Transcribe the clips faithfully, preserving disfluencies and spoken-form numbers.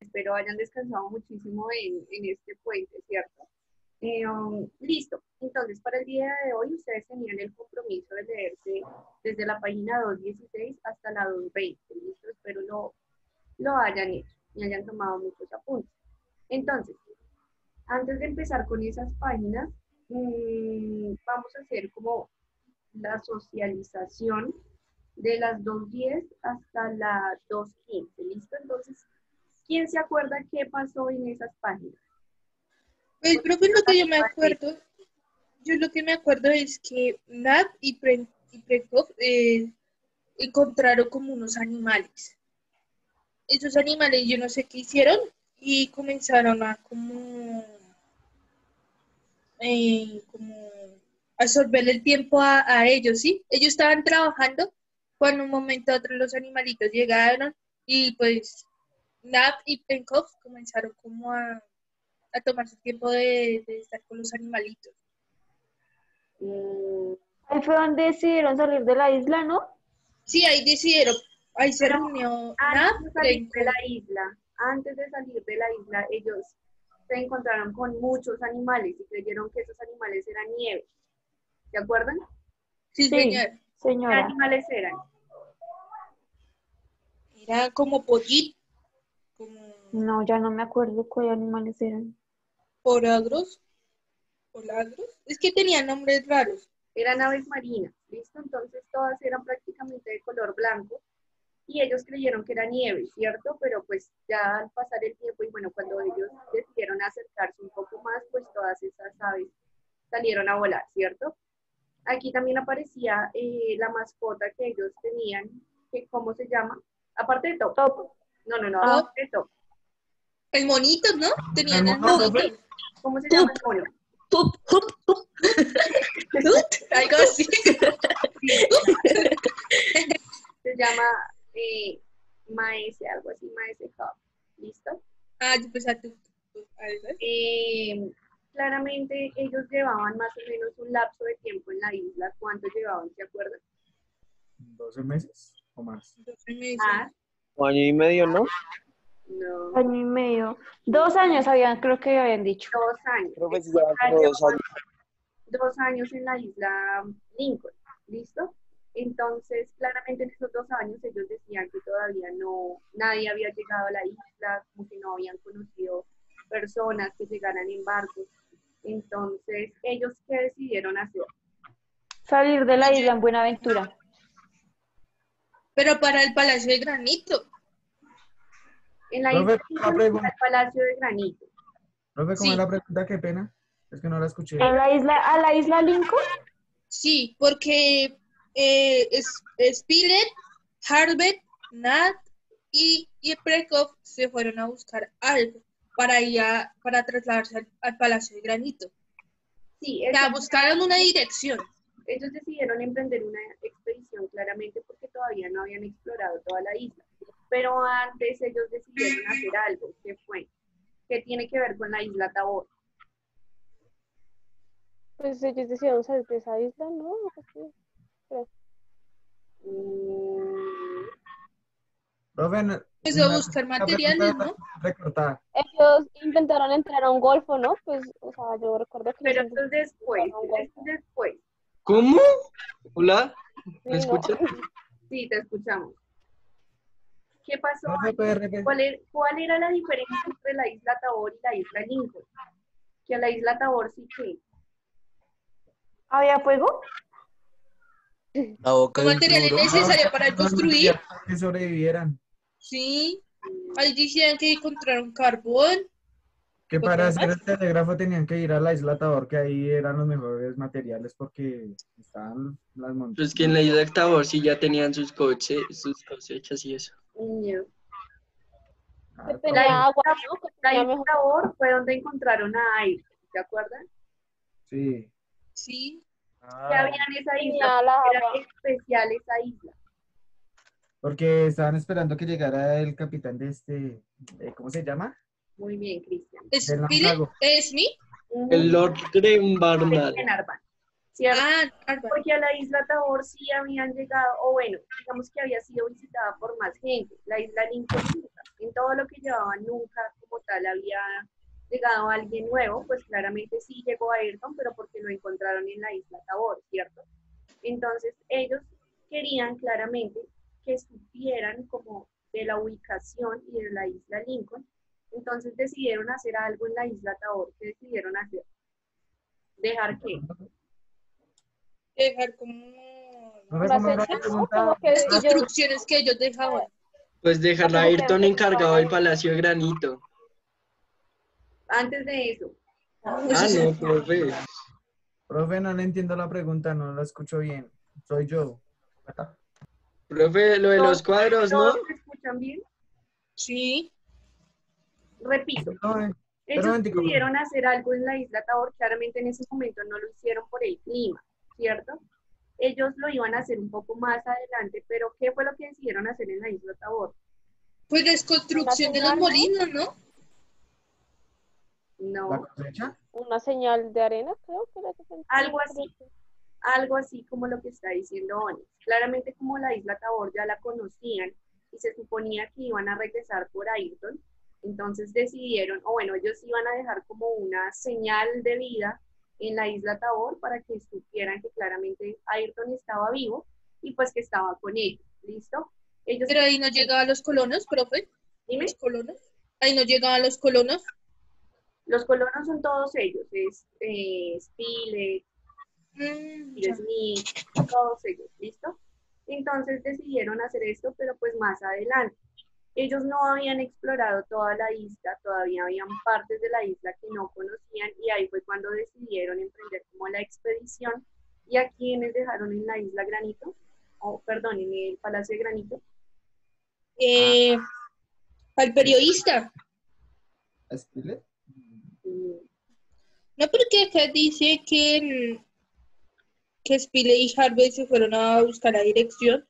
espero hayan descansado muchísimo en, en este puente, ¿cierto? Eh, um, listo. Entonces, para el día de hoy, ustedes tenían el compromiso de leerse desde la página doscientos dieciséis hasta la doscientos veinte. Listo, espero lo, lo hayan hecho y hayan tomado muchos apuntes. Entonces, antes de empezar con esas páginas, mmm, vamos a hacer como la socialización de las doscientos diez hasta la doscientos quince. ¿Listo? Entonces, ¿quién se acuerda qué pasó en esas páginas? Pues, profe, lo que yo me acuerdo, yo lo que me acuerdo es que Nat y, Pre y Prekov eh, encontraron como unos animales. Esos animales yo no sé qué hicieron y comenzaron a como, eh, como absorber el tiempo a, a ellos, ¿sí? Ellos estaban trabajando cuando un momento a otro los animalitos llegaron y pues Nat y Penkov comenzaron como a, a tomar su tiempo de, de estar con los animalitos. Mm, Ahí fue donde decidieron salir de la isla, ¿no? Sí, ahí decidieron, ahí se reunió Nat, antes de salir de Penkov. la isla, antes de salir de la isla, ellos se encontraron con muchos animales y creyeron que esos animales eran nieve. ¿Se acuerdan? Sí, Sí, señor. ¿Qué señora. animales eran? Era como pollito, como No, ya no me acuerdo cuáles animales eran. poragros, polagros. Es que tenían nombres raros. Eran aves marinas, ¿listo? Entonces todas eran prácticamente de color blanco y ellos creyeron que era nieve, ¿cierto? Pero pues ya al pasar el tiempo y bueno, cuando ellos decidieron acercarse un poco más, pues todas esas aves salieron a volar, ¿cierto? Aquí también aparecía eh, la mascota que ellos tenían, que ¿cómo se llama? Aparte de Top. Top. No, no, no, Ah. aparte de Top. El monito, ¿no? Tenían el mono, monito. profe? ¿Cómo se llama el mono? Tup, tup, tup. Algo así. Sí, se llama eh, Maese, algo así, Maese Hub. ¿Listo? Ah, yo pensaba tú. Eh, claramente ellos llevaban más o menos un lapso de tiempo en la isla. ¿Cuánto llevaban? ¿Se acuerdan? ¿doce meses o más? Ah, Un año y medio, ¿no? no, Año y medio. Dos años habían, creo que habían dicho. dos años. Creo que sí Ellos llevan ya como dos llevaban años. dos años en la isla Lincoln, ¿listo? Entonces, claramente en esos dos años ellos decían que todavía no, nadie había llegado a la isla, como que no habían conocido personas que llegaran en barcos. Entonces, ¿ellos qué decidieron hacer? Salir de la isla en Buenaventura. Pero para el Palacio de Granito. En la Profe, isla una Lincoln pregunta. está el Palacio de Granito. Profe, ¿cómo Sí. es la pregunta? Qué pena. Es que no la escuché. ¿A la isla, a la isla Lincoln? Sí, porque eh, es, Spilett, Harbet, Nat y, y Prekov se fueron a buscar algo para ir a, para trasladarse al, al Palacio de Granito. Sí, O sea, eso- buscaron una dirección. ellos decidieron emprender una expedición claramente porque todavía no habían explorado toda la isla. Pero antes ellos decidieron hacer algo, que fue, que tiene que ver con la isla Tabor. Pues ellos decidieron salir de esa isla, ¿no? Creo. Mm, Profe, no- Pues a una- buscar una materiales, pregunta ¿no? recortada. Ellos intentaron entrar a un golfo, ¿no? Pues, o sea, yo recuerdo que pero ellos esto es después, intentaron un esto golfo. es después. ¿Cómo? ¿Hola? ¿Me Sí, no. escuchas? Sí, te escuchamos. ¿Qué pasó? Profe, ¿puede repetir? ¿Cuál era, ¿Cuál era la diferencia entre la isla Tabor y la isla Lincoln? Que a la isla Tabor sí que ¿Había fuego? La boca Los de un materiales tiburón. necesarios para No, no construir. quería que sobrevivieran. Sí. Ahí decían que encontraron carbón. Que ¿Otro para hacer más? el telégrafo tenían que ir a la isla Tabor, que ahí eran los mejores materiales porque estaban las montañas. Pues que en la isla de Tabor sí ya tenían sus coche, sus cosechas y eso. no. Ah, Que todo tenía bien. agua, ¿no? Que La tenía isla mejor. Tabor fue donde encontraron a Aire, ¿se acuerdan? Sí. Sí. ¿Qué había en esa isla? Tenía la Era agua. especial esa isla. Porque estaban esperando que llegara el capitán de este, eh, ¿cómo se llama? Muy bien, Cristian. Del Spilett, náufrago. Smith. El Lord Grenvardal. Glenarvan, ¿cierto? Ah, Arban. Porque a la isla Tabor sí habían llegado, o bueno, digamos que había sido visitada por más gente. La isla Lincoln nunca. en todo lo que llevaban nunca como tal había llegado alguien nuevo, pues claramente sí llegó Ayrton, pero porque lo encontraron en la isla Tabor, ¿cierto? Entonces ellos querían claramente que supieran como de la ubicación y de la isla Lincoln, entonces decidieron hacer algo en la isla Tabor. ¿Qué decidieron hacer? ¿Dejar qué? Dejar como Profe, Una ¿cómo era la señal, ¿no? pregunta? Como que ellos, instrucciones que ellos dejaban. Pues dejar a Como que Ayrton se encargado ocupan del ahí. Palacio de Granito. Antes de eso, Ah, no, profe. Profe, no le entiendo la pregunta, no la escucho bien. Soy yo. Profe, lo de los ¿todos, cuadros, ¿no? todos me escuchan bien? Sí. Repito, No, eh, pero un ellos momentico, profe. decidieron hacer algo en la isla Tabor, claramente en ese momento no lo hicieron por el clima, ¿cierto? Ellos lo iban a hacer un poco más adelante, pero ¿qué fue lo que decidieron hacer en la isla Tabor? Pues desconstrucción de los señal, ¿no? molinos, ¿no? ¿La No, cosecha? una señal de arena, creo que era que se algo entiende, así, algo así como lo que está diciendo Onis. Claramente como la isla Tabor ya la conocían y se suponía que iban a regresar por Ayrton, entonces decidieron, o bueno, ellos iban a dejar como una señal de vida en la isla Tabor para que supieran que claramente Ayrton estaba vivo y pues que estaba con ellos, ¿listo? Ellos, Pero ahí no llegaban los colonos, profe. dime, Los colonos. Ahí no llegaban los colonos. los colonos son todos ellos, es eh, Spilett, Mm, Will ya. Smith, todos ellos, ¿listo? Entonces decidieron hacer esto, pero pues más adelante. Ellos no habían explorado toda la isla, todavía habían partes de la isla que no conocían y ahí fue cuando decidieron emprender como la expedición. ¿Y a quienes dejaron en la isla Granito? O perdón, en el Palacio de Granito. Eh, al periodista. ¿Spilett? Mm, No, porque acá dice que, mm, que Spilett y Harvey se fueron a buscar la dirección.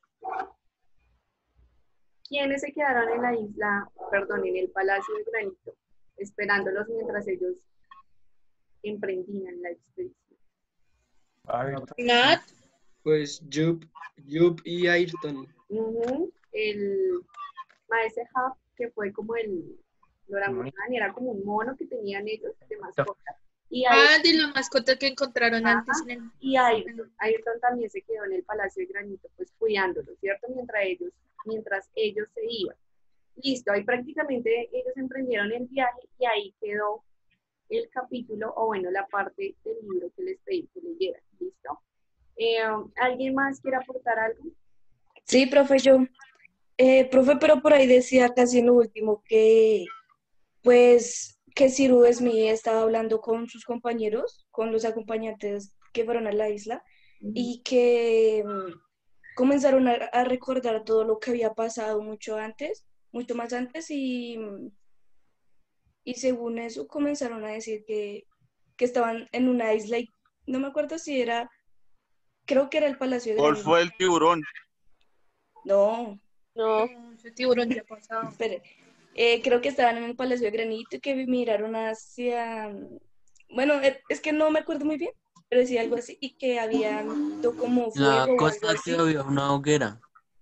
¿Quiénes se quedaron en la isla, perdón, en el Palacio de Granito, esperándolos mientras ellos emprendían la expedición? Nat, Pues Jup, Jup y Ayrton. Ujú, el Maese Hub, que fue como el, el orangután, y era como un mono que tenían ellos de mascota. Y ahí, ah, de la mascota que encontraron ajá, antes en el... y Ayrton, Ayrton también se quedó en el Palacio de Granito, pues cuidándolo, ¿cierto? Mientras ellos, mientras ellos se iban. Listo, ahí prácticamente ellos emprendieron el viaje y ahí quedó el capítulo, o bueno, la parte del libro que les pedí que leyeran, ¿listo? Eh, ¿Alguien más quiere aportar algo? Sí, profe, yo. Eh, profe, pero por ahí decía casi en lo último que, pues, que Ciro Esmi estaba hablando con sus compañeros, con los acompañantes que fueron a la isla, y que mm, comenzaron a, a recordar todo lo que había pasado mucho antes, mucho más antes, y, mm, y según eso comenzaron a decir que, que estaban en una isla, y no me acuerdo si era, creo que era el Palacio de ¿Cuál Granito. fue el tiburón? No, No, No, ese tiburón ya pasado. espere. Eh, creo que estaban en el Palacio de Granito y que miraron hacia, bueno, eh, es que no me acuerdo muy bien, pero decía algo así, y que habían visto como En la fuego o algo costa así. que había una hoguera.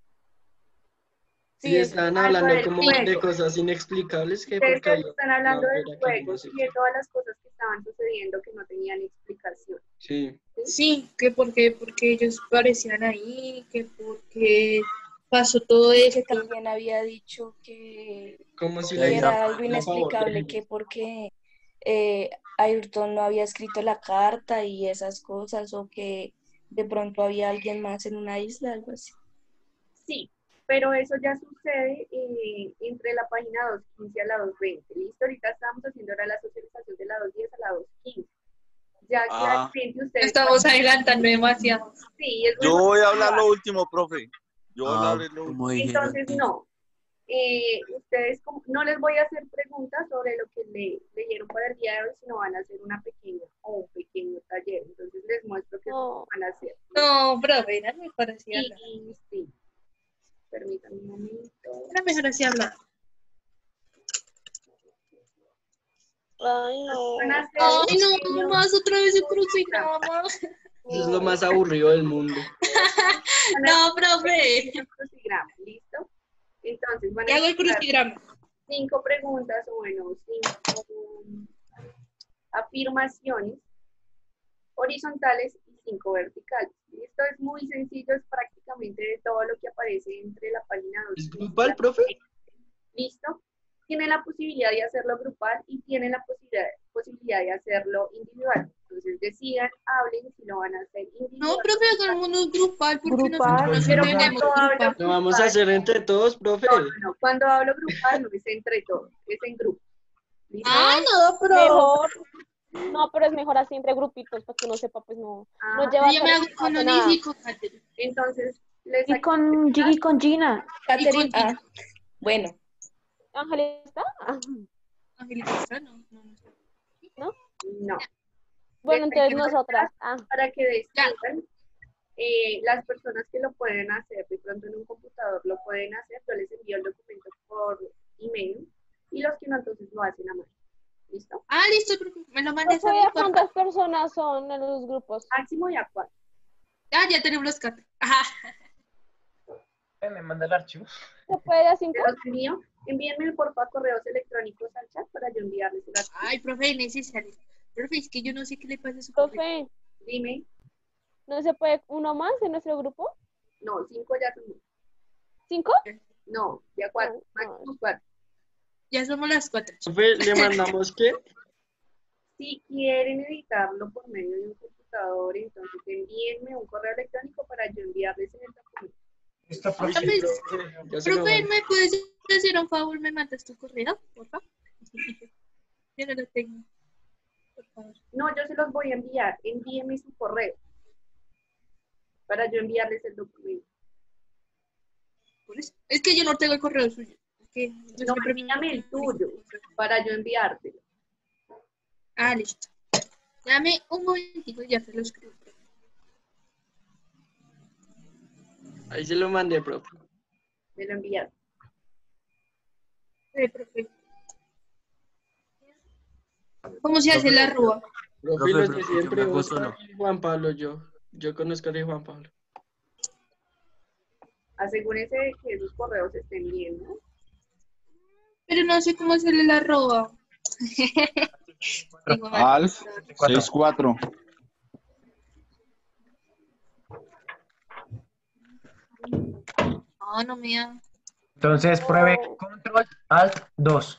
Sí, Sí, eso. estaban Algo hablando del como fuego. de cosas inexplicables que Ustedes porque ya había están una hablando del hoguera que yo fuego no sé. y de todas las cosas que estaban sucediendo que no tenían explicación. Sí. Sí, que porque, porque ellos parecían ahí, que porque pasó todo Y que esto. también había dicho que, Como si Que la que ahí isla era algo fuera a favor de inexplicable, ellos. que porque eh, Ayrton no había escrito la carta y esas cosas, o que de pronto había alguien más en una isla, algo así. Sí, pero eso ya sucede eh, entre la página doscientos quince a la doscientos veinte. Listo, ahorita estamos haciendo ahora la socialización de la doscientos diez a la doscientos quince. Ya Ah, claramente ustedes... Estamos adelantando demasiado. Sí, es yo mejor voy a que lo hablar lo hagan. último, profe. Yo voy a Ah, hablar lo último. como dijeron. Entonces, no. Eh, ustedes como- no les voy a hacer preguntas sobre lo que le, leyeron para el día de hoy, sino van a hacer una pequeña o un pequeño taller. Entonces les muestro qué es lo no. que van a hacer. No, profe, era mejor así hablar. Y sí, permítanme un momento. Era mejor así hablar. Ay, no. Van a hacer Ay, no, pequeños más otra vez el crucigramas. crucigrama. Eso es lo más aburrido del mundo. Van a No, hacer profe. pequeños crucigramas, ¿listo? Entonces van ¿Qué a hago el encontrar crucigrama? cinco preguntas o bueno, cinco afirmaciones horizontales y cinco verticales. Y esto es muy sencillo, es prácticamente de todo lo que aparece entre la página dos. ¿Es grupal, profe? ¿Listo? Tiene la posibilidad de hacerlo grupal y tiene la posibilidad, posibilidad de hacerlo individual. Entonces decidan, hablen si lo van a hacer individual. No, profe, hagámonos grupal porque Grupal. nosotros Pero no tenemos cuando hablo grupal. Lo vamos a hacer entre todos, profe. No, no, no. Cuando hablo grupal no es entre todos, es en grupo. ¿Listo? Ah, no, pero Mejor. No, pero es mejor así entre grupitos para que uno sepa, pues no, no Ajá. lleva yo me hago hace con nada. Onis y con Katherine. Entonces, les Y con, y con Gina. Catherine, Y con ah, bueno, ¿Ángeles está? Ah, Angélica está, no, no, no está. ¿no? no. Bueno, Les entonces tengo nosotras. Ah, para que decidan eh, las personas que lo pueden hacer, de pronto en un computador lo pueden hacer, yo les envío el documento por email y los que no, entonces lo hacen a mano. ¿Listo? Ah, listo, profe, me lo mandes a profe, mí, ¿a por favor. ¿cuántas personas son en los grupos? Máximo y a cuatro. Ah, ya tenemos los Katherine. Ajá. Me manda el archivo. ¿Se puede a Te cinco? los envío. Envíenme por favor correos electrónicos al chat para yo enviarles el archivo. Ay, profe, necesario. Profe, es que yo no sé qué le pasa a su correo. Profe, Dime. ¿no se puede uno más en nuestro grupo? No, cinco ya son muchos. ¿Cinco? No, ya cuatro. No, no. Máximo cuatro. Ya somos las cuatro. Profe, ¿le mandamos qué? Si quieren editarlo por medio de un computador, entonces envíenme un correo electrónico para yo enviarles el documento. Esta Sí, profe. Profe, profe, ya se lo profe, mando. ¿me puedes hacer un favor? ¿Me mandas tu correo, por favor? Yo no lo tengo. Por favor. No, yo se los voy a enviar. Envíenme su correo para yo enviarles el documento. Por eso. Es que yo no tengo el correo suyo. Es que yo No, siempre- envíame el tuyo para yo enviártelo. Ah, listo. Dame un momentito, ya te lo escribo. Ahí se lo mandé, profe. Me lo enviaron. Eh, profe. ¿Cómo se hace la arroba? Profe, Profe, los pero de ¿por qué siempre, me puso Oscar no? y Juan Pablo, yo. Yo conozco a Juan Pablo. Asegúrense de que esos correos estén bien, ¿no? Pero no sé cómo hacerle la arroba. Tengo mal. Alf, seis cuatro. No, no me da. Entonces pruebe control alt dos.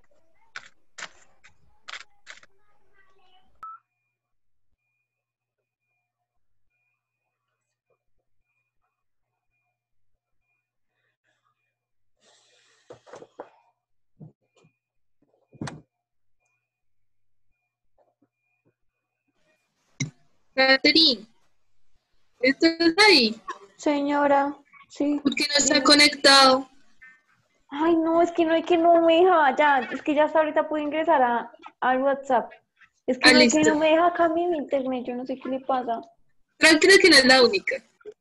Catherine, ¿estás ahí? Señora, sí. ¿Por qué no está conectado? Ay, no, es que no, es que no me deja, ya, es que ya hasta ahorita puedo ingresar a, al WhatsApp. Es que Ah, no, es que listo. no me deja acá mi internet, yo no sé qué le pasa. Tranquila que no es la única.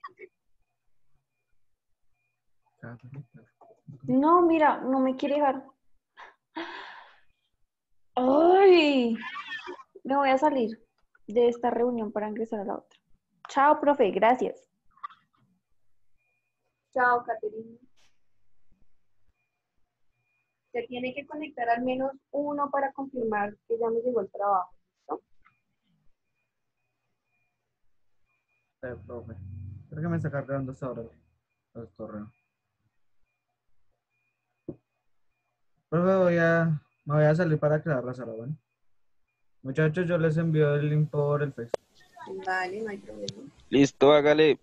No, mira, no me quiere dejar. Ay, me voy a salir de esta reunión para ingresar a la otra. Chao, profe, gracias. Chao, Caterina. Se tiene que conectar al menos uno para confirmar que ya me llegó el trabajo. ¿Listo? Eh, profe. Creo que me está cargando hasta ahora el correo. Profe, voy a, me voy a salir para crear la sala, ¿bueno? Muchachos, yo les envío el link por el Facebook. Vale, no hay problema. Listo, hágale.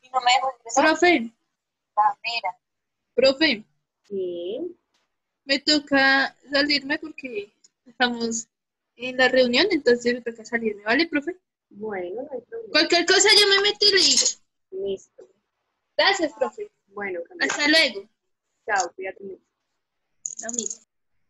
Profe, profe, Sí. me toca salirme porque estamos en la reunión, entonces me toca salirme, ¿vale, profe? Bueno, no hay problema. Cualquier cosa yo me meto y le digo. Listo. Gracias, profe. Bueno, Camila. Hasta luego. Chao, cuídate mucho. Lo mismo.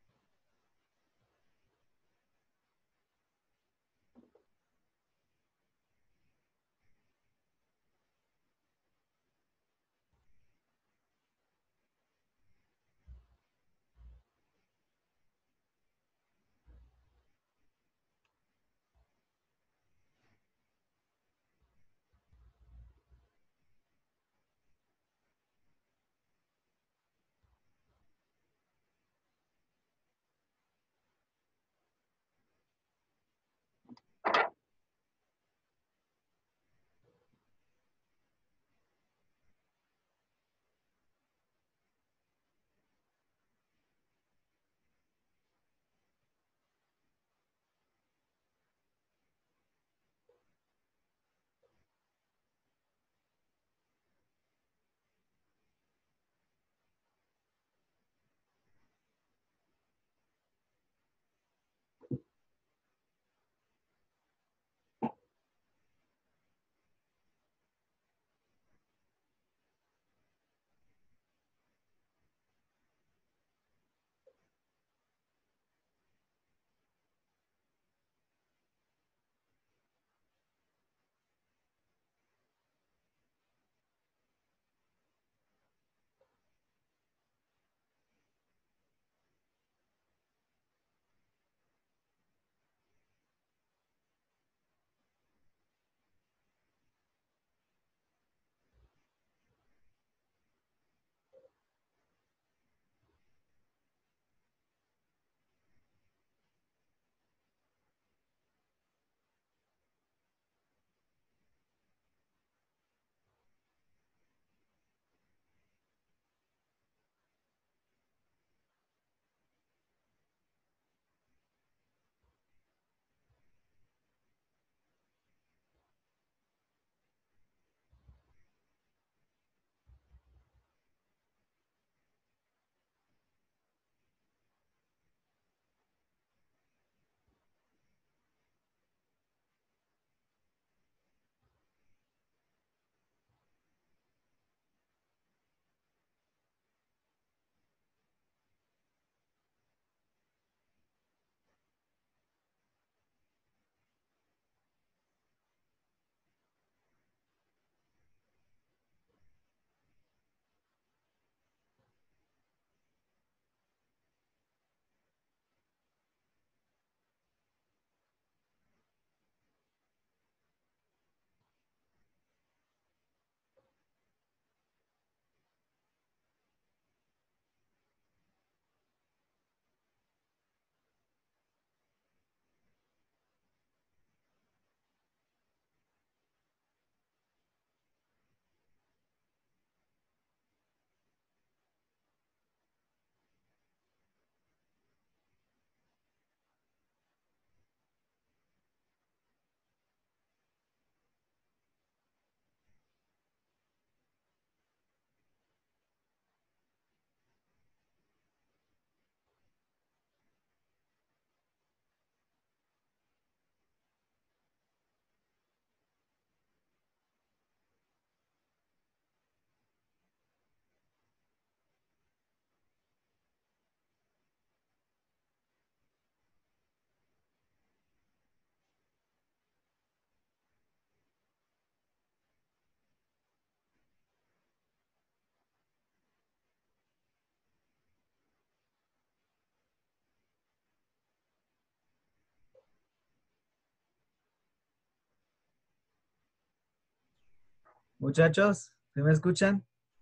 Muchachos, ¿sí me escuchan?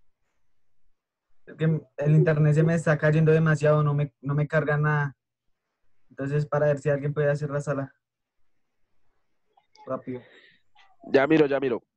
Es que el internet se me está cayendo demasiado, no me, no me carga nada. Entonces, para ver si alguien puede hacer la sala. Rápido. Ya miro, ya miro.